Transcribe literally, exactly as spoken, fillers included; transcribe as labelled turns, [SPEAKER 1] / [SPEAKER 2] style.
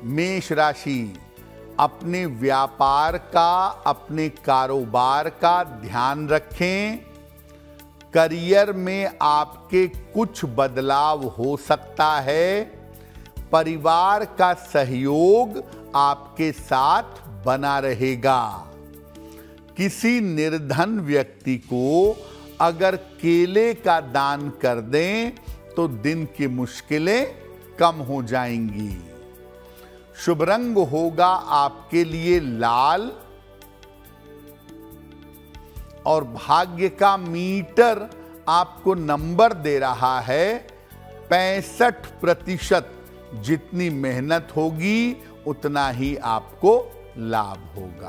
[SPEAKER 1] मेष राशि, अपने व्यापार का, अपने कारोबार का ध्यान रखें। करियर में आपके कुछ बदलाव हो सकता है। परिवार का सहयोग आपके साथ बना रहेगा। किसी निर्धन व्यक्ति को अगर केले का दान कर दें तो दिन की मुश्किलें कम हो जाएंगी। शुभ रंग होगा आपके लिए लाल और भाग्य का मीटर आपको नंबर दे रहा है पैंसठ प्रतिशत। जितनी मेहनत होगी उतना ही आपको लाभ होगा।